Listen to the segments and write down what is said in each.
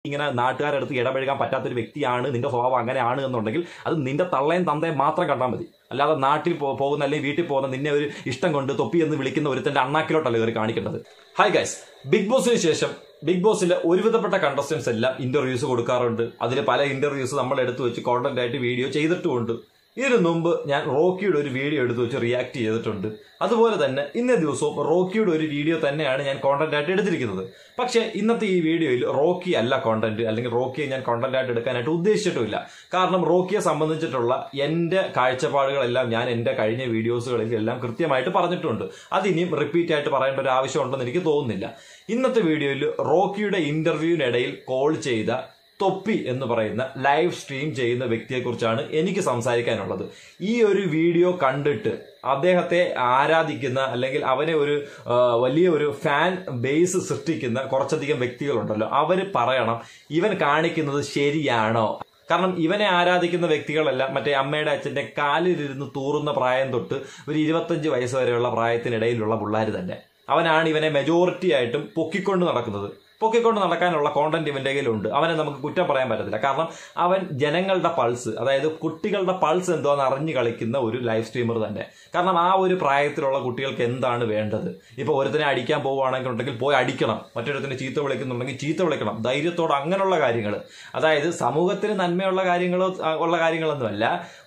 ഇങ്ങനെ നാട്ടുകാരടുത്ത് ഇടപഴകാൻ പറ്റാത്തൊരു വ്യക്തിയാണ്, നിന്റെ സ്വഭാവം അങ്ങനെയാണ് എന്നുണ്ടെങ്കിൽ അത് നിന്റെ തള്ളയും തന്തയും മാത്രം കണ്ടാൽ മതി. അല്ലാതെ നാട്ടിൽ പോകുന്ന അല്ലെങ്കിൽ വീട്ടിൽ പോകുന്ന നിന്നെ ഒരു ഇഷ്ടം കൊണ്ട് തൊപ്പി എന്ന് വിളിക്കുന്ന ഒരുത്തന്റെ അണ്ണാക്കിലോട്ടല്ല കയറി കാണിക്കേണ്ടത്. ഹായ് ഗൈസ്, ബിഗ് ബോസിന് ശേഷം ബിഗ് ബോസിലെ ഒരുവിധപ്പെട്ട കണ്ടസ്റ്റൻസ് എല്ലാം ഇന്റർവ്യൂസ് കൊടുക്കാറുണ്ട്. അതിൽ പല ഇന്റർവ്യൂസ് നമ്മൾ എടുത്തു വെച്ച് കോണ്ടന്റ് ആയിട്ട് വീഡിയോ ചെയ്തിട്ടുമുണ്ട്. ഇതിനു മുമ്പ് ഞാൻ റോക്കിയുടെ ഒരു വീഡിയോ എടുത്തു വെച്ച് റിയാക്ട് ചെയ്തിട്ടുണ്ട്. അതുപോലെ തന്നെ ഇന്നേ ദിവസവും റോക്കിയുടെ ഒരു വീഡിയോ തന്നെയാണ് ഞാൻ കോണ്ടന്റ് ആയിട്ട് എടുത്തിരിക്കുന്നത്. പക്ഷേ ഇന്നത്തെ ഈ വീഡിയോയിൽ റോക്കി അല്ല കോണ്ടന്റ്, അല്ലെങ്കിൽ റോക്കിയെ ഞാൻ കോണ്ടന്റ് ആയിട്ട് എടുക്കാനായിട്ട് ഉദ്ദേശിച്ചിട്ടുമില്ല. കാരണം റോക്കിയെ സംബന്ധിച്ചിട്ടുള്ള എന്റെ കാഴ്ചപ്പാടുകളെല്ലാം ഞാൻ എന്റെ കഴിഞ്ഞ വീഡിയോസുകളിൽ എല്ലാം കൃത്യമായിട്ട് പറഞ്ഞിട്ടുണ്ട്. അതിനിയും റിപ്പീറ്റ് ആയിട്ട് പറയേണ്ട ഒരു ആവശ്യമുണ്ടെന്ന് എനിക്ക് തോന്നുന്നില്ല. ഇന്നത്തെ വീഡിയോയിൽ റോക്കിയുടെ ഇന്റർവ്യൂവിനിടയിൽ കോൾ ചെയ്ത തൊപ്പി എന്ന് പറയുന്ന ലൈവ് സ്ട്രീം ചെയ്യുന്ന വ്യക്തിയെക്കുറിച്ചാണ് എനിക്ക് സംസാരിക്കാനുള്ളത്. ഈ ഒരു വീഡിയോ കണ്ടിട്ട് അദ്ദേഹത്തെ ആരാധിക്കുന്ന അല്ലെങ്കിൽ അവനെ ഒരു വലിയ ഒരു ഫാൻ ബേസ് സൃഷ്ടിക്കുന്ന കുറച്ചധികം വ്യക്തികളുണ്ടല്ലോ, അവര് പറയണം ഇവൻ കാണിക്കുന്നത് ശരിയാണോ. കാരണം ഇവനെ ആരാധിക്കുന്ന വ്യക്തികളെല്ലാം മറ്റേ അമ്മയുടെ അച്ഛന്റെ കാലിലിരുന്ന് തൂറുന്ന പ്രായം തൊട്ട് ഒരു 25 വയസ്സ് വരെയുള്ള പ്രായത്തിനിടയിലുള്ള പിള്ളേർ തന്നെ. അവനാണ് ഇവനെ മെജോറിറ്റി ആയിട്ടും പൊക്കിക്കൊണ്ട് നടക്കാനുള്ള കോണ്ടന്റ് ഇവന്റെ കയ്യിലുണ്ട്. അവനെ നമുക്ക് കുറ്റം പറയാൻ പറ്റത്തില്ല. കാരണം അവൻ ജനങ്ങളുടെ പൾസ്, അതായത് കുട്ടികളുടെ പൾസ് എന്തോന്ന് അറിഞ്ഞു കളിക്കുന്ന ഒരു ലൈവ് സ്ട്രീമർ തന്നെ. കാരണം ആ ഒരു പ്രായത്തിലുള്ള കുട്ടികൾക്ക് എന്താണ് വേണ്ടത്. ഇപ്പൊ ഒരുത്തിനെ അടിക്കാൻ പോവുകയാണെന്നുണ്ടെങ്കിൽ പോയി അടിക്കണം, മറ്റൊരുത്തിനെ ചീത്ത വിളിക്കുന്നുണ്ടെങ്കിൽ ചീത്ത വിളിക്കണം, ധൈര്യത്തോടെ അങ്ങനെയുള്ള കാര്യങ്ങൾ. അതായത് സമൂഹത്തിന് നന്മയുള്ള കാര്യങ്ങളൊന്നുമല്ല.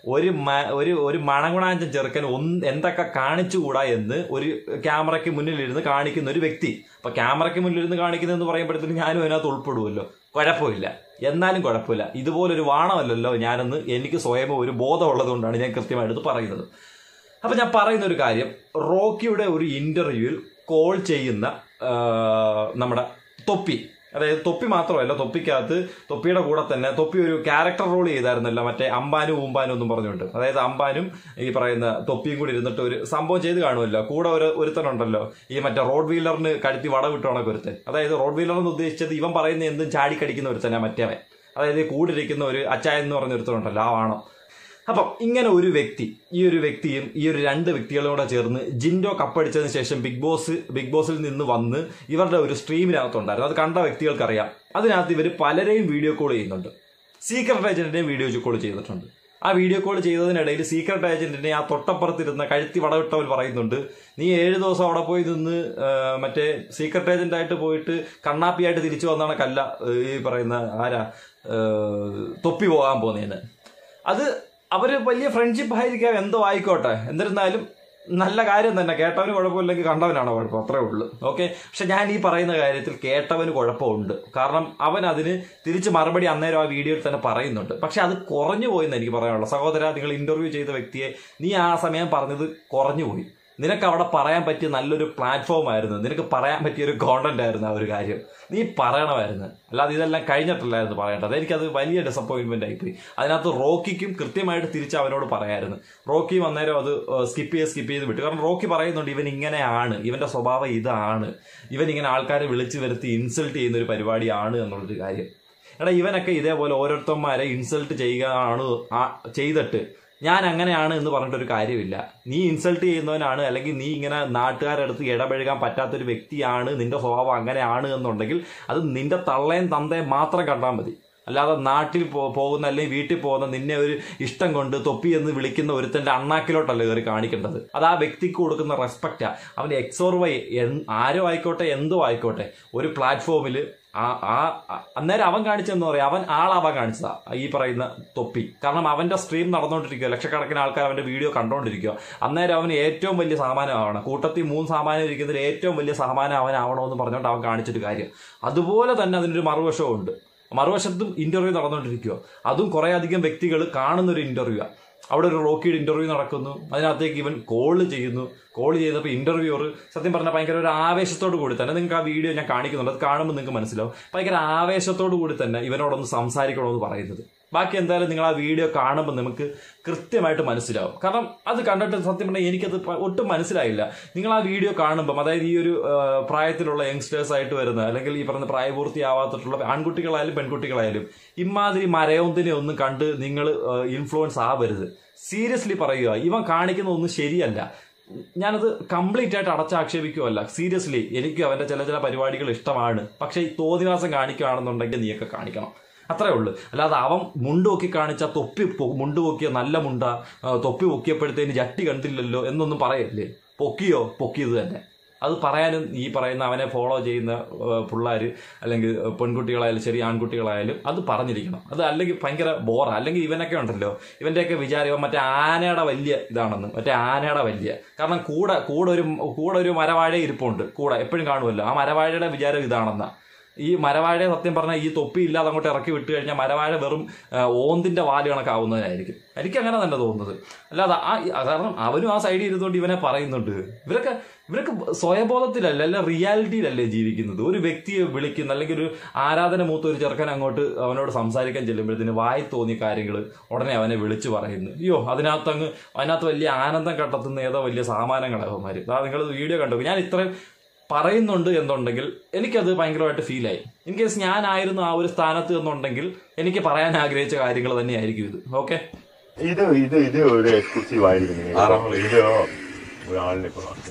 ഒരു മണഗുണാഞ്ചൻ ചെറുക്കൻ എന്തൊക്കെ കാണിച്ചുകൂടാ എന്ന് ഒരു ക്യാമറയ്ക്ക് മുന്നിലിരുന്ന് കാണിക്കുന്ന ഒരു വ്യക്തി. അപ്പൊ ക്യാമറയ്ക്ക് മുന്നിലിരുന്ന് കാണിക്കുന്നതെന്ന് പറയുമ്പോഴത്തേക്കും ഞാനും അതിനകത്ത് ഉൾപ്പെടുമല്ലോ. കുഴപ്പമില്ല, എന്നാലും കുഴപ്പമില്ല. ഇതുപോലൊരു വാണമല്ലല്ലോ ഞാനെന്ന് എനിക്ക് സ്വയം ഒരു ബോധമുള്ളത് കൊണ്ടാണ് ഞാൻ കൃത്യമായിട്ട് പറയുന്നത്. അപ്പൊ ഞാൻ പറയുന്ന ഒരു കാര്യം, റോക്കിയുടെ ഒരു ഇന്റർവ്യൂവിൽ കോൾ ചെയ്യുന്ന നമ്മുടെ തൊപ്പി, അതായത് തൊപ്പി മാത്രമല്ല, തൊപ്പിയുടെ കൂടെ തന്നെ തൊപ്പി ഒരു ക്യാരക്ടർ റോൾ ചെയ്തായിരുന്നല്ലോ, മറ്റേ അമ്പാനും ഊമ്പാനും ഒന്നും പറഞ്ഞുകൊണ്ട്. അതായത് അമ്പാനും ഈ പറയുന്ന തൊപ്പിയും കൂടി ഇരുന്നിട്ട് ഒരു സംഭവം ചെയ്ത് കാണുമല്ലോ. കൂടെ ഒരുത്തനുണ്ടല്ലോ, ഈ മറ്റേ റോഡ് വീലറിന് കഴുത്തി വട വിട്ടോണൊക്കെ ഒരുത്തൻ. അതായത് റോഡ് വീലർ എന്ന് ഉദ്ദേശിച്ചത് ഇവൻ പറയുന്ന എന്തും ചാടിക്കടിക്കുന്ന ഒരുത്തനാ മറ്റേവൻ. അതായത് കൂടിരിക്കുന്ന ഒരു അച്ചായൻ എന്ന് പറഞ്ഞ ഒരുത്തനുണ്ടല്ലോ, ആ ആണോ. അപ്പം ഇങ്ങനെ ഒരു വ്യക്തി, ഈ ഒരു വ്യക്തിയും ഈ ഒരു 2 വ്യക്തികളും കൂടെ ചേർന്ന് ജിൻഡോ കപ്പടിച്ചതിന് ശേഷം ബിഗ് ബോസിൽ നിന്ന് വന്ന് ഇവരുടെ ഒരു സ്ട്രീമിനകത്തുണ്ടായിരുന്നു. അത് കണ്ട വ്യക്തികൾക്കറിയാം. അതിനകത്ത് ഇവർ പലരെയും വീഡിയോ കോൾ ചെയ്യുന്നുണ്ട്. സീക്രട്ട് ഏജന്റിനെയും വീഡിയോ കോൾ ചെയ്തിട്ടുണ്ട്. ആ വീഡിയോ കോൾ ചെയ്തതിനിടയിൽ സീക്രട്ട് ഏജന്റിനെ ആ തൊട്ടപ്പുറത്തിരുന്ന കഴുത്തി വടവിട്ടവൻ പറയുന്നുണ്ട്, നീ 7 ദിവസം അവിടെ പോയി നിന്ന് മറ്റേ സീക്രട്ട് ഏജന്റ് ആയിട്ട് പോയിട്ട് കണ്ണാപ്പിയായിട്ട് തിരിച്ചു വന്നണക്കല്ല ഈ പറയുന്ന തൊപ്പി പോകാൻ പോകുന്നതിന്. അത് അവര് വലിയ ഫ്രണ്ട്ഷിപ്പ് ആയിരിക്കാം, എന്തോ ആയിക്കോട്ടെ. എന്നിരുന്നാലും നല്ല കാര്യം തന്നെ. കേട്ടവന് കുഴപ്പമില്ലെങ്കിൽ കണ്ടവനാണോ കുഴപ്പം, അത്രേ ഉള്ളൂ. ഓക്കെ. പക്ഷെ ഞാൻ ഈ പറയുന്ന കാര്യത്തിൽ കേട്ടവന് കുഴപ്പമുണ്ട്. കാരണം അവൻ അതിന് തിരിച്ച് മറുപടി അന്നേരം ആ വീഡിയോയിൽ തന്നെ പറയുന്നുണ്ട്. പക്ഷെ അത് കുറഞ്ഞു പോയെന്ന് എനിക്ക് പറയാനുള്ളത്. സഹോദര, നിങ്ങൾ ഇന്റർവ്യൂ ചെയ്ത വ്യക്തിയെ നീ ആ സമയം പറഞ്ഞത് കുറഞ്ഞു പോയി. നിനക്ക് അവിടെ പറയാൻ പറ്റിയ നല്ലൊരു പ്ലാറ്റ്ഫോം ആയിരുന്നു, നിനക്ക് പറയാൻ പറ്റിയ ഒരു കോണ്ടന്റ് ആയിരുന്നു ആ ഒരു കാര്യം. നീ പറയണമായിരുന്നു, അല്ലാതെ ഇതെല്ലാം കഴിഞ്ഞിട്ടില്ലായിരുന്നു പറയേണ്ടത്. എനിക്കത് വലിയ ഡിസപ്പോയിന്റ്മെന്റ് ആയിപ്പോയി. അതിനകത്ത് റോക്കിക്കും കൃത്യമായിട്ട് തിരിച്ച് അവനോട് പറയായിരുന്നു. റോക്കിയും അന്നേരം അത് സ്കിപ്പ് ചെയ്ത് വിട്ടു. കാരണം റോക്കി പറയുന്നുണ്ട് ഇവൻ ഇങ്ങനെയാണ്, ഇവന്റെ സ്വഭാവം ഇതാണ്, ഇവൻ ഇങ്ങനെ ആൾക്കാരെ വിളിച്ചു വരുത്തി ഇൻസൾട്ട് ചെയ്യുന്ന ഒരു പരിപാടിയാണ് എന്നുള്ളൊരു കാര്യം. എടാ, ഇവനൊക്കെ ഇതേപോലെ ഓരോരുത്തന്മാരെ ഇൻസൾട്ട് ചെയ്തിട്ട് ഞാൻ അങ്ങനെയാണ് എന്ന് പറഞ്ഞിട്ടൊരു കാര്യമില്ല. നീ ഇൻസൾട്ട് ചെയ്യുന്നവനാണ്, അല്ലെങ്കിൽ നീ ഇങ്ങനെ നാട്ടുകാരടുത്ത് ഇടപഴകാൻ പറ്റാത്തൊരു വ്യക്തിയാണ്, നിന്റെ സ്വഭാവം അങ്ങനെയാണ് എന്നുണ്ടെങ്കിൽ അത് നിന്റെ തള്ളയും തന്തയും മാത്രം കണ്ടാൽ മതി. അല്ലാതെ നാട്ടിൽ പോകുന്ന അല്ലെങ്കിൽ വീട്ടിൽ പോകുന്ന നിന്നെ ഒരു ഇഷ്ടം കൊണ്ട് തൊപ്പി എന്ന് വിളിക്കുന്ന ഒരുത്തന്റെ അണ്ണാക്കിലോട്ടല്ല കയറി കാണിക്കേണ്ടത്. അത് ആ വ്യക്തിക്ക് കൊടുക്കുന്ന റെസ്പെക്റ്റാ. അവന് എക്സോർവൈ ആരോ ആയിക്കോട്ടെ, എന്തോ ആയിക്കോട്ടെ, ഒരു പ്ലാറ്റ്ഫോമിൽ അന്നേരം അവൻ കാണിച്ചെന്ന് പറയാം, അവൻ ആളാവാൻ കാണിച്ചതാ ഈ പറയുന്ന തൊപ്പി. കാരണം അവന്റെ സ്ട്രീം നടന്നുകൊണ്ടിരിക്കുക, ലക്ഷക്കണക്കിന് ആൾക്കാർ അവന്റെ വീഡിയോ കണ്ടുകൊണ്ടിരിക്കുക. അന്നേരം അവന് ഏറ്റവും വലിയ സമ്മാനമാവണം, കൂട്ടത്തിൽ 3 സമ്മാനം ഇരിക്കുന്നതിൽ ഏറ്റവും വലിയ സമ്മാനം അവനാവണമെന്ന് പറഞ്ഞുകൊണ്ട് അവൻ കാണിച്ചൊരു കാര്യം. അതുപോലെ തന്നെ അതിനൊരു മറുവശമുണ്ട്. മറുവശത്തും ഇന്റർവ്യൂ നടന്നുകൊണ്ടിരിക്കുക. അതും കുറെ അധികം വ്യക്തികൾ കാണുന്നൊരു ഇന്റർവ്യൂ. അവിടെ ഒരു റോക്കിയുടെ ഇന്റർവ്യൂ നടക്കുന്നു, അതിനകത്തേക്ക് ഇവൻ കോൾ ചെയ്തപ്പോൾ ഇന്റർവ്യൂവർ സത്യം പറഞ്ഞാൽ ഭയങ്കര ഒരു ആവേശത്തോടു കൂടി തന്നെ, നിങ്ങൾക്ക് ആ വീഡിയോ ഞാൻ കാണിക്കുന്നുണ്ട്, അത് കാണുമ്പോൾ നിങ്ങൾക്ക് മനസ്സിലാവും, ഭയങ്കര ആവേശത്തോടു കൂടി തന്നെ ഇവനോടൊന്ന് സംസാരിക്കണമെന്ന് പറയുന്നത്. ബാക്കി എന്തായാലും നിങ്ങൾ ആ വീഡിയോ കാണുമ്പോൾ നമുക്ക് കൃത്യമായിട്ട് മനസ്സിലാവും. കാരണം അത് കണ്ടിട്ട് സത്യം പറഞ്ഞാൽ എനിക്കത് ഒട്ടും മനസ്സിലായില്ല. നിങ്ങൾ ആ വീഡിയോ കാണുമ്പം, അതായത് ഈ ഒരു പ്രായത്തിലുള്ള യങ്സ്റ്റേഴ്സ് ആയിട്ട് വരുന്ന, അല്ലെങ്കിൽ ഈ പറഞ്ഞ പ്രായപൂർത്തിയാവാത്തിട്ടുള്ള ആൺകുട്ടികളായാലും പെൺകുട്ടികളായാലും ഇമാതിരി മരയൊന്നിനെ ഒന്നും കണ്ട് നിങ്ങൾ ഇൻഫ്ലുവൻസ് ആവരുത്. സീരിയസ്ലി പറയുക, ഇവൻ കാണിക്കുന്ന ഒന്നും ശരിയല്ല. ഞാനത് കംപ്ലീറ്റ് ആയിട്ട് അടച്ചാക്ഷേപിക്കുകയല്ല. സീരിയസ്ലി എനിക്ക് അവൻ്റെ ചില പരിപാടികൾ ഇഷ്ടമാണ്. പക്ഷേ ഈ തോന്നിവാസം കാണിക്കുകയാണെന്നുണ്ടെങ്കിൽ നീയൊക്കെ കാണിക്കണം, അത്രേ ഉള്ളൂ. അല്ലാതെ അവൻ മുണ്ട് പൊക്കി കാണിച്ച മുണ്ട് പൊക്കിയ നല്ല മുണ്ട, തൊപ്പി പൊക്കിയപ്പോഴത്തേന് ജട്ടി കണ്ടില്ലല്ലോ എന്നൊന്നും പറയല്ലേ. പൊക്കിയത് തന്നെ. അത് പറയാനും ഈ പറയുന്ന അവനെ ഫോളോ ചെയ്യുന്ന പിള്ളേർ അല്ലെങ്കിൽ പെൺകുട്ടികളായാലും ശരി ആൺകുട്ടികളായാലും അത് പറഞ്ഞിരിക്കണം. അത് അല്ലെങ്കിൽ ഭയങ്കര ബോറാ. അല്ലെങ്കിൽ ഇവനൊക്കെ ഉണ്ടല്ലോ, ഇവൻ്റെയൊക്കെ വിചാരം ഇവൻ മറ്റേ ആനയുടെ വലിയ ഇതാണെന്ന്. കാരണം കൂടെ ഒരു മരവാഴ ഇരിപ്പുണ്ട്, കൂടെ എപ്പോഴും കാണുമല്ലോ. ആ മരവാഴയുടെ വിചാരം ഇതാണെന്നാ. ഈ മരവാഴയെ സത്യം പറഞ്ഞാൽ ഈ തൊപ്പി ഇല്ലാതെ അങ്ങോട്ട് ഇറക്കി വിട്ട് കഴിഞ്ഞാൽ മരവാഴ വെറും ഓന്തിൻ്റെ വാല് കണക്കാവുന്നതായിരിക്കും. എനിക്ക് അങ്ങനെ തന്നെ തോന്നുന്നത്. അല്ലാതെ കാരണം അവനും ആ സൈഡിൽ ഇരുന്നുകൊണ്ട് ഇവനെ പറയുന്നുണ്ട്. ഇവരൊക്കെ സ്വയബോധത്തിലല്ല, അല്ല റിയാലിറ്റിയിലല്ലേ ജീവിക്കുന്നത്. ഒരു വ്യക്തിയെ വിളിക്കുന്ന അല്ലെങ്കിൽ ഒരു ആരാധന മൂത്ത ഒരു ചെറുക്കൻ അങ്ങോട്ട് അവനോട് സംസാരിക്കാൻ ചെല്ലുമ്പോഴത്തേന് വായി തോന്നിയ കാര്യങ്ങൾ ഉടനെ അവനെ വിളിച്ചു പറയുന്നു. അയ്യോ, അതിനകത്ത് വലിയ ആനന്ദം കണ്ടെത്തുന്ന ഏതോ വലിയ സാമാനങ്ങളാണ് അവന്മാർ. നിങ്ങൾ വീഡിയോ കണ്ടു. ഞാൻ ഇത്രയും പറയുന്നുണ്ട് എന്നുണ്ടെങ്കിൽ എനിക്കത് ഭയങ്കരമായിട്ട് ഫീലായി. ഇൻ കേസ് ഞാനായിരുന്നു ആ ഒരു സ്ഥാനത്ത് എന്നുണ്ടെങ്കിൽ എനിക്ക് പറയാൻ ആഗ്രഹിച്ച കാര്യങ്ങൾ തന്നെയായിരിക്കും ഇത്. ഓക്കെ, ഇത് ഒരു എക്സ്ക്ലൂസീവ് ആയിരിക്കും. ഇത് ഒരാളിനെ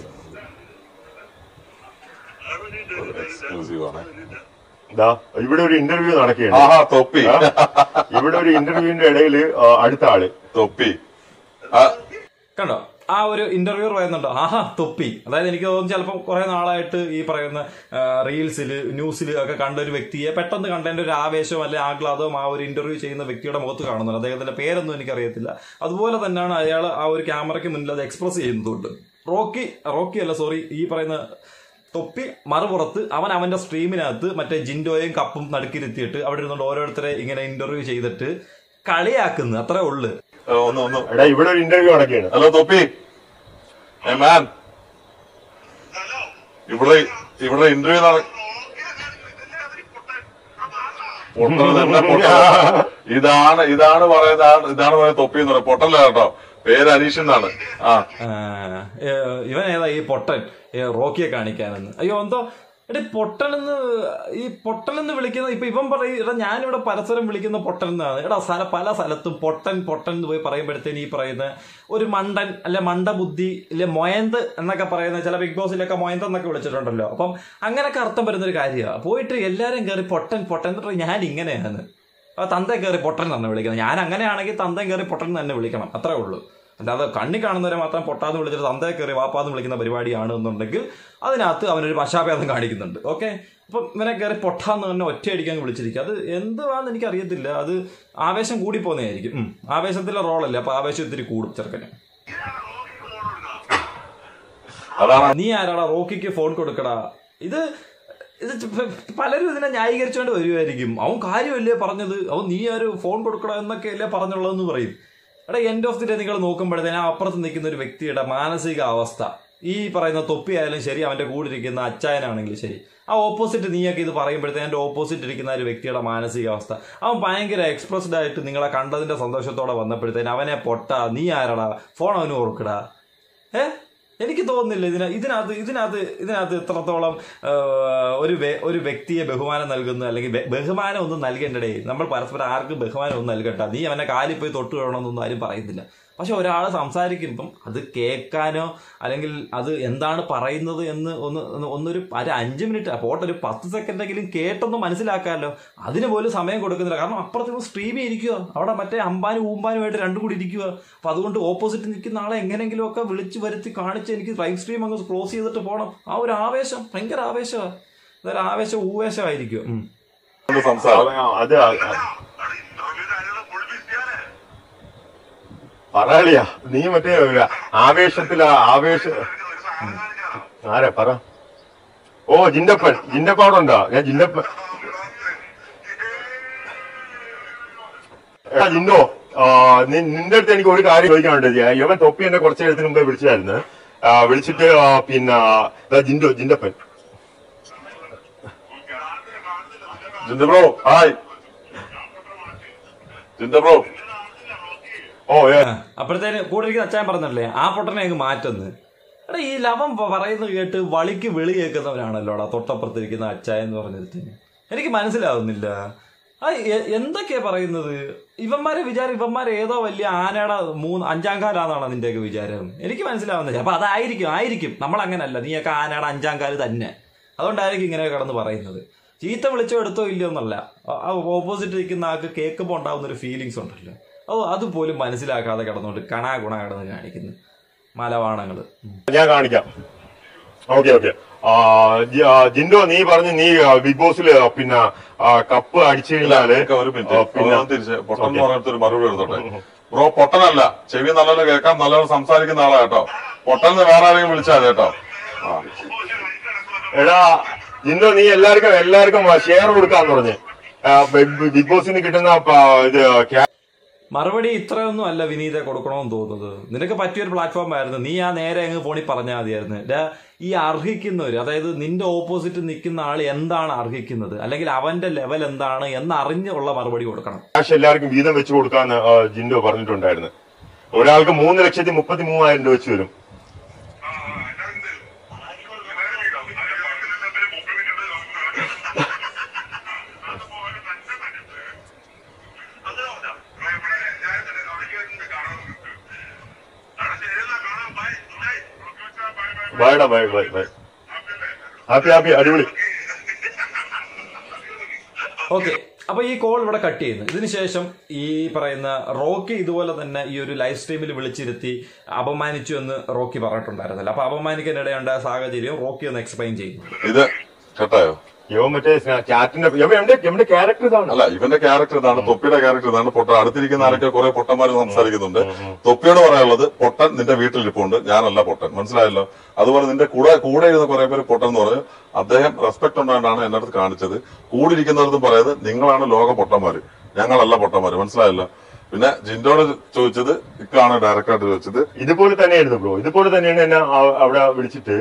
ഇവിടെ ഒരു ഇന്റർവ്യൂ നടക്കുകയാണ്. ഇവിടെ ഒരു ഇന്റർവ്യൂവിന്റെ ഇടയിൽ അടുത്ത ആള് തൊപ്പി കണ്ടോ, ആ ഒരു ഇന്റർവ്യൂ പറയുന്നുണ്ടോ, തൊപ്പി. അതായത് എനിക്ക് തോന്നുന്നു ചിലപ്പോൾ കുറെ നാളായിട്ട് ഈ പറയുന്ന റീൽസില് ന്യൂസില് ഒക്കെ കണ്ട ഒരു വ്യക്തിയെ പെട്ടെന്ന് കണ്ടതിന്റെ ഒരു ആവേശവും അല്ലെ ആഹ്ലാദവും ആ ഒരു ഇന്റർവ്യൂ ചെയ്യുന്ന വ്യക്തിയുടെ മുഖത്ത് കാണുന്നുണ്ട്. അദ്ദേഹത്തിന്റെ പേരൊന്നും എനിക്കറിയത്തില്ല. അതുപോലെ തന്നെയാണ് അയാൾ ആ ഒരു ക്യാമറയ്ക്ക് മുന്നിൽ അത് എക്സ്പ്രസ് ചെയ്യുന്നതുകൊണ്ട്. ഈ പറയുന്ന തൊപ്പി മറുപുറത്ത് അവന്റെ സ്ട്രീമിനകത്ത് മറ്റേ ജിൻഡോയും കപ്പും നടുക്കിരുത്തിയിട്ട് അവിടെ ഇരുന്നുകൊണ്ട് ഓരോരുത്തരെ ഇങ്ങനെ ഇന്റർവ്യൂ ചെയ്തിട്ട് കളിയാക്കുന്നു. അത്രേ ഉള്ളു. ഇവിടെ ഒരു ഇന്റർവ്യൂ നടക്കുകയാണ്. ഹലോ തൊപ്പി, ഇവിടെ ഇന്റർവ്യൂ ഇതാണ് പറയുന്നത് തൊപ്പി എന്ന് പറയുന്നത്. പൊട്ടല്ല കേട്ടോ, പേര് അനീഷ് എന്നാണ്. ഇവൻ ഏതാ ഈ പൊട്ടൻ റോക്കിയെ കാണിക്കാനെന്ന്? അയ്യോ, എന്തോ പൊട്ടനെന്ന് വിളിക്കുന്ന ഇപ്പൊ ഇവൻ പറയും, ഞാനിവിടെ പരസ്പരം വിളിക്കുന്ന പൊട്ടൻ എന്നാണ്. പല സ്ഥലത്തും പൊട്ടൻ എന്ന് പോയി പറയുമ്പോഴത്തേന് ഈ പറയുന്ന ഒരു മണ്ടൻ അല്ലെ മണ്ടബുദ്ധി അല്ലെ മൊയന്ത് എന്നൊക്കെ പറയുന്ന ചില ബിഗ് ബോസിലൊക്കെ മൊയന്ത് എന്നൊക്കെ വിളിച്ചിട്ടുണ്ടല്ലോ. അപ്പം അങ്ങനെയൊക്കെ അർത്ഥം വരുന്നൊരു കാര്യമാണ്. പോയിട്ട് എല്ലാരും കയറി പൊട്ടൻ എന്നിട്ട് ഞാൻ ഇങ്ങനെയാണ് തന്തേ കയറി പൊട്ടൻ തന്നെ വിളിക്കുന്നത്. ഞാൻ അങ്ങനെയാണെങ്കിൽ തന്തയും കയറി പൊട്ടൻ തന്നെ വിളിക്കണം, അത്രേ ഉള്ളൂ. അല്ലാതെ കണ്ണി കാണുന്നവരെ മാത്രം പൊട്ടാന്ന് വിളിച്ചിട്ട് തന്തയെ കയറി വാപ്പാന്ന് വിളിക്കുന്ന പരിപാടിയാണ് എന്നുണ്ടെങ്കിൽ അതിനകത്ത് അവനൊരു പശ്ചാത്തലം കാണിക്കുന്നുണ്ട്. ഓക്കെ, അപ്പം ഇവനെ കയറി പൊട്ടാന്ന് തന്നെ ഒറ്റയടിക്കാൻ വിളിച്ചിരിക്കുക. അത് എന്തുവാന്ന് എനിക്ക് അറിയത്തില്ല. അത് ആവേശം കൂടിപ്പോകുന്നതായിരിക്കും. ആവേശത്തിലെ റോളല്ലേ, അപ്പൊ ആവേശം ഇത്തിരി കൂടും ചെറുക്കന്. നീ ആരാടാ റോക്കിക്ക് ഫോൺ കൊടുക്കടാ? ഇത് പലരും ഇതിനെ ന്യായീകരിച്ചുകൊണ്ട് വരുമായിരിക്കും. അവൻ കാര്യമല്ലേ പറഞ്ഞത്, അവൻ നീ ആര് ഫോൺ കൊടുക്കടാ എന്നൊക്കെ അല്ലേ പറഞ്ഞുള്ളതെന്ന് പറയും. എൻഡ് ഓഫ് ദി ഡേ നിങ്ങൾ നോക്കുമ്പോഴത്തേന് അപ്പുറത്ത് നിൽക്കുന്ന ഒരു വ്യക്തിയുടെ മാനസിക അവസ്ഥ, ഈ പറയുന്ന തൊപ്പി ആയാലും ശരി, അവന്റെ കൂടെ ഇരിക്കുന്ന അച്ചായനാണെങ്കിലും ശരി, ആ ഓപ്പോസിറ്റ് നീയൊക്കെ ഇത് പറയുമ്പോഴത്തേന് എൻ്റെ ഓപ്പോസിറ്റ് ഇരിക്കുന്ന ഒരു വ്യക്തിയുടെ മാനസികാവസ്ഥ, അവൻ ഭയങ്കര എക്സ്പ്രസ്ഡ് ആയിട്ട് നിങ്ങളെ കണ്ടതിന്റെ സന്തോഷത്തോടെ വന്നപ്പോഴത്തേന് അവനെ പൊട്ടാ, നീ ആരടാ, ഫോൺ അവന് ഓർക്കടാ. എനിക്ക് തോന്നുന്നില്ല ഇതിനകത്ത് ഇത്രത്തോളം ഒരു വ്യക്തിയെ ബഹുമാനം നൽകുന്നു, അല്ലെങ്കിൽ ബഹുമാനം ഒന്നും നൽകണ്ടേ. നമ്മൾ പരസ്പരം ആർക്കും ബഹുമാനം ഒന്നും നൽകണ്ട. നീ അവനെ കാലിൽ പോയി തൊട്ട് വേണമെന്നൊന്നും ആരും പറയുന്നില്ല. പക്ഷെ ഒരാൾ സംസാരിക്കുമ്പം അത് കേൾക്കാനോ അല്ലെങ്കിൽ അത് എന്താണ് പറയുന്നത് എന്ന് ഒരു 5 മിനിറ്റ് പോട്ടെ, ഒരു 10 സെക്കൻഡെങ്കിലും കേട്ടൊന്നും മനസ്സിലാക്കാമല്ലോ. അതിന് പോലും സമയം കൊടുക്കുന്നില്ല. കാരണം അപ്പുറത്ത് സ്ട്രീമിൽ ഇരിക്കുക, അവിടെ മറ്റേ അമ്പാനും ഊമ്പാനുമായിട്ട് രണ്ടും കൂടി ഇരിക്കുക. അപ്പൊ അതുകൊണ്ട് ഓപ്പോസിറ്റ് നിൽക്കുന്ന ആളെ എങ്ങനെയെങ്കിലും ഒക്കെ വിളിച്ചു വരുത്തി കാണിച്ച് എനിക്ക് ലൈവ് സ്ട്രീം അങ്ങ് ക്ലോസ് ചെയ്തിട്ട് പോകണം. ആ ഒരു ആവേശം ഭയങ്കര ആവേശമാണ്. അതൊരു ആവേശം ഊവേശമായിരിക്കും. പറയാളിയാ നീ മറ്റേ ആരാ പറ. ഓ ജിൻഡപ്പൻ അവിടെ ഉണ്ടോ? ഞാൻ ജിൻഡപ്പൻ ജിന്നോ, നിന്റെ അടുത്ത് എനിക്ക് ഒരു കാര്യം ചോദിക്കാനുണ്ട്. ഇവൻ തൊപ്പി എന്നെ കുറച്ച് നേരത്തിന് മുമ്പേ വിളിച്ചായിരുന്നു. വിളിച്ചിട്ട് ജിൻഡപ്പൻ ബ്രോ, ഹായ് ബ്രോ. അപ്പോഴത്തേന് കൂടെ ഇരിക്കുന്ന അച്ചായൻ പറഞ്ഞല്ലേ ആ പൊട്ടനെ അങ്ങ് മാറ്റുന്നു. ഈ ലവൻ പറയുന്നത് കേട്ട് വളിക്ക് വിളി കേൾക്കുന്നവനാണല്ലോടാ തൊട്ടപ്പുറത്തിരിക്കുന്ന അച്ചായൻ എന്ന് പറഞ്ഞിടത്തിന്. എനിക്ക് മനസ്സിലാവുന്നില്ല. എന്തൊക്കെയാ പറയുന്നത്? ഇവന്മാരെ വിചാരം ഇവന്മാരെ ഏതോ വലിയ ആനയുടെ 5-ാം കാലാന്നാണ് നിന്റെയൊക്കെ വിചാരം. എനിക്ക് മനസ്സിലാവുന്നില്ല. അപ്പൊ അതായിരിക്കും നമ്മളങ്ങനല്ല, നീയൊക്കെ ആനയുടെ 5-ാം കാല് തന്നെ. അതുകൊണ്ടായിരിക്കും ഇങ്ങനെ കിടന്ന് പറയുന്നത്. ചീത്ത വിളിച്ചോ എടുത്തോ ഇല്ലയോ എന്നല്ല, ഓപ്പോസിറ്റ് ഇരിക്കുന്ന ആൾക്ക് കേൾക്കുമ്പോൾ ഉണ്ടാവുന്ന ഒരു ഫീലിങ്സ് ഉണ്ടല്ലോ, അതുപോലും മനസ്സിലാക്കാതെ കിടന്നോണ്ട് ഗുണ കിടന്ന് കാണിക്കുന്നു മലവാണങ്ങള്. ഞാൻ കാണിക്കാം. ഓക്കെ. ജിൻഡോ, നീ പറഞ്ഞു നീ ബിഗ് ബോസില് പിന്നെ കപ്പ് അടിച്ചു കഴിഞ്ഞാല് ഒരു മിനിറ്റ് തിരിച്ച് പൊട്ടൻ എന്ന് പറഞ്ഞിട്ടൊരു മറുപടി എടുത്തോട്ടെ. ബ്രോ പൊട്ടനല്ല, ചെവി നല്ലോണം കേൾക്കാം, നല്ലോണം സംസാരിക്കുന്ന ആളാ കേട്ടോ. പൊട്ടൻ വേറെ ആരെങ്കിലും വിളിച്ചാൽ കേട്ടോ. എടാ ജിൻഡോ, നീ എല്ലാവർക്കും ഷെയർ കൊടുക്കാന്ന് പറഞ്ഞ് ബിഗ് ബോസിന് കിട്ടുന്ന ഇത് മറുപടി ഇത്രയൊന്നും അല്ല വിനീതെ കൊടുക്കണമെന്ന് തോന്നുന്നത്. നിനക്ക് പറ്റിയൊരു പ്ലാറ്റ്ഫോം ആയിരുന്നു, നീ ആ നേരെ അങ്ങ് ഫോണിൽ പറഞ്ഞാൽ മതിയായിരുന്നു. ഈ അർഹിക്കുന്നവര്, അതായത് നിന്റെ ഓപ്പോസിറ്റ് നിൽക്കുന്ന ആൾ എന്താണ് അർഹിക്കുന്നത്, അല്ലെങ്കിൽ അവന്റെ ലെവൽ എന്താണ് എന്നറിഞ്ഞുള്ള മറുപടി കൊടുക്കണം. ക്യാഷ് എല്ലാവർക്കും വീതം വെച്ച് കൊടുക്കാന്ന് ജിൻഡോ പറഞ്ഞിട്ടുണ്ടായിരുന്നു. ഒരാൾക്ക് 3,33,000 രൂപ വെച്ച് വരും. ബൈ. ഹാപ്പി അടിപൊളി. ഓക്കെ, അപ്പൊ ഈ കോൾ ഇവിടെ കട്ട് ചെയ്യുന്നു. ഇതിനുശേഷം ഈ പറയുന്ന റോക്കി ഇതുപോലെ തന്നെ ഈ ഒരു ലൈവ് സ്ട്രീമിൽ വിളിച്ചിരുത്തി അപമാനിച്ചു എന്ന് റോക്കി പറഞ്ഞിട്ടുണ്ടായിരുന്നല്ലോ. അപ്പൊ അപമാനിക്കാനിടയുണ്ടായ സാഹചര്യം റോക്കി ഒന്ന് എക്സ്പ്ലെയിൻ ചെയ്യും. ഇത് കേട്ടായോ? മറ്റേ ചാറ്റിന്റെ ക്യാരക്ടർ ഇതാണ്. അല്ല, ഇവന്റെ ക്യാരക്ടർ ഇതാണ്, തൊപ്പിയുടെ ക്യാരക്ടർ ഇതാണ്. പൊട്ടൻ അടുത്തിരിക്കുന്ന ആരൊക്കെ കുറെ പൊട്ടന്മാര് സംസാരിക്കുന്നുണ്ട്. തൊപ്പിയോട് പറയാനുള്ളത്, പൊട്ടൻ നിന്റെ വീട്ടിലിരിപ്പുണ്ട്, ഞാനല്ല പൊട്ടൻ, മനസ്സിലായല്ലോ. അതുപോലെ നിന്റെ കൂടെ ഇരുന്ന കുറെ പേര് പൊട്ടൻ എന്ന് പറഞ്ഞു. അദ്ദേഹം റെസ്പെക്ട് ഉണ്ടായിട്ടാണ് എന്റെ അടുത്ത് കാണിച്ചത്. കൂടിയിരിക്കുന്നവർക്കും പറയുന്നത് നിങ്ങളാണ് ലോക പൊട്ടന്മാര്, ഞങ്ങളല്ല പൊട്ടന്മാര്, മനസ്സിലായല്ലോ. പിന്നെ ജിൻഡോട് ചോദിച്ചത് ഇക്കാണ് ഡയറക്റ്റായിട്ട് ചോദിച്ചത്. ഇതുപോലെ തന്നെയായിരുന്നു ബ്രോ, ഇതുപോലെ തന്നെയാണ് എന്നെ അവിടെ വിളിച്ചിട്ട്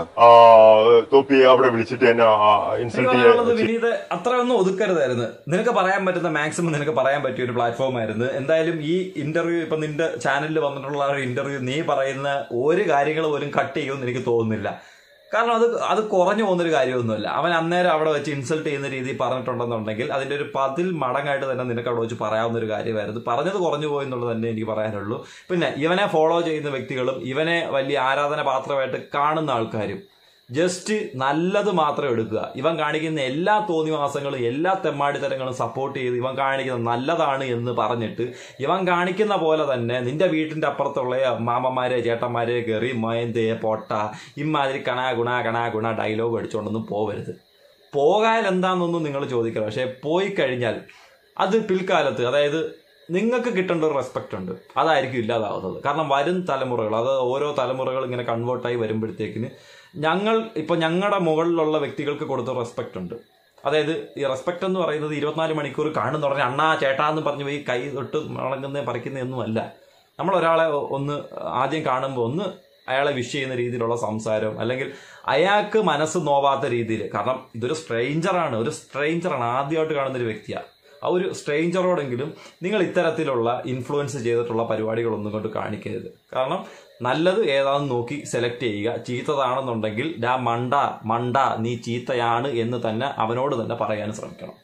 തോപ്പി അവിടെ വിളിച്ചിട്ട് എന്നെ ഇൻസൾട്ട് ചെയ്യാനുള്ളത്. വിനീത് അത്രയൊന്നും ഒതുക്കരുതായിരുന്നു. നിനക്ക് പറയാൻ പറ്റുന്ന മാക്സിമം നിനക്ക് പറയാൻ പറ്റിയ ഒരു പ്ലാറ്റ്ഫോം ആയിരുന്നു. എന്തായാലും ഈ ഇന്റർവ്യൂ, ഇപ്പൊ നിന്റെ ചാനലിൽ വന്നിട്ടുള്ള ഒരു ഇന്റർവ്യൂ, നീ പറയുന്ന ഒരു കാര്യങ്ങൾ പോലും കട്ട് ചെയ്യുമെന്ന് എനിക്ക് തോന്നുന്നില്ല. കാരണം അത് കുറഞ്ഞു പോകുന്നൊരു കാര്യമൊന്നുമല്ല. അവൻ അന്നേരം അവിടെ വെച്ച് ഇൻസൾട്ട് ചെയ്യുന്ന രീതിയിൽ പറഞ്ഞിട്ടുണ്ടെന്നുണ്ടെങ്കിൽ അതിന്റെ ഒരു 10 മടങ്ങായിട്ട് തന്നെ നിനക്ക് അവിടെ വെച്ച് പറയാവുന്ന ഒരു കാര്യമായിരുന്നു. പറഞ്ഞത് കുറഞ്ഞു പോയി എന്നുള്ളത് തന്നെ എനിക്ക് പറയാനുള്ളൂ. പിന്നെ ഇവനെ ഫോളോ ചെയ്യുന്ന വ്യക്തികളും ഇവനെ വലിയ ആരാധന പാത്രമായിട്ട് കാണുന്ന ആൾക്കാരും ജസ്റ്റ് നല്ലത് മാത്രം എടുക്കുക. ഇവൻ കാണിക്കുന്ന എല്ലാ തോന്നിവാസങ്ങളും എല്ലാ തെമ്മാടിത്തരങ്ങളും സപ്പോർട്ട് ചെയ്ത് ഇവൻ കാണിക്കുന്നത് നല്ലതാണ് എന്ന് പറഞ്ഞിട്ട് ഇവൻ കാണിക്കുന്ന പോലെ തന്നെ നിന്റെ വീട്ടിന്റെ അപ്പുറത്തുള്ള മാമന്മാരെ ചേട്ടന്മാരെ കയറി മയന്തേ പൊട്ട ഇമാതിരി കണാ ഗുണ ഡയലോഗ് അടിച്ചുകൊണ്ടൊന്നും പോവരുത്. പോകാൻ എന്താണെന്നൊന്നും നിങ്ങൾ ചോദിക്കണം. പക്ഷെ പോയി കഴിഞ്ഞാൽ അത് പിൽക്കാലത്ത്, അതായത് നിങ്ങൾക്ക് കിട്ടേണ്ട ഒരു റെസ്പെക്റ്റ് ഉണ്ട്, അതായിരിക്കും ഇല്ലാതാവുന്നത്. കാരണം വരും തലമുറകൾ, അത് ഓരോ തലമുറകൾ ഇങ്ങനെ കൺവേർട്ടായി വരുമ്പോഴത്തേക്കിന് ഞങ്ങളുടെ മുകളിലുള്ള വ്യക്തികൾക്ക് കൊടുത്ത റെസ്പെക്റ്റ് ഉണ്ട്. അതായത് ഈ റെസ്പെക്റ്റ് എന്ന് പറയുന്നത് 24 മണിക്കൂർ കാണുന്ന പറഞ്ഞാൽ അണ്ണാ ചേട്ടാ എന്ന് പറഞ്ഞു പോയി കൈ തൊട്ട് പറിക്കുന്നതൊന്നും അല്ല. നമ്മൾ ഒരാളെ ഒന്ന് ആദ്യം കാണുമ്പോൾ ഒന്ന് അയാളെ വിഷ് ചെയ്യുന്ന രീതിയിലുള്ള സംസാരം, അല്ലെങ്കിൽ അയാൾക്ക് മനസ്സ് നോവാത്ത രീതിയിൽ. കാരണം ഇതൊരു സ്ട്രേഞ്ചറാണ്, ആദ്യമായിട്ട് കാണുന്ന ഒരു വ്യക്തിയാണ്. ആ ഒരു സ്ട്രേഞ്ചറോടെങ്കിലും നിങ്ങൾ ഇത്തരത്തിലുള്ള ഇൻഫ്ലുവൻസ് ചെയ്തിട്ടുള്ള പരിപാടികളൊന്നും കൊണ്ട് കാണിക്കരുത്. കാരണം നല്ലത് ഏതാണെന്ന് നോക്കി സെലക്ട് ചെയ്യുക. ചീത്തതാണെന്നുണ്ടെങ്കിൽ മണ്ട നീ ചീത്തയാണ് എന്ന് തന്നെ അവനോട് തന്നെ പറയാൻ ശ്രമിക്കണം.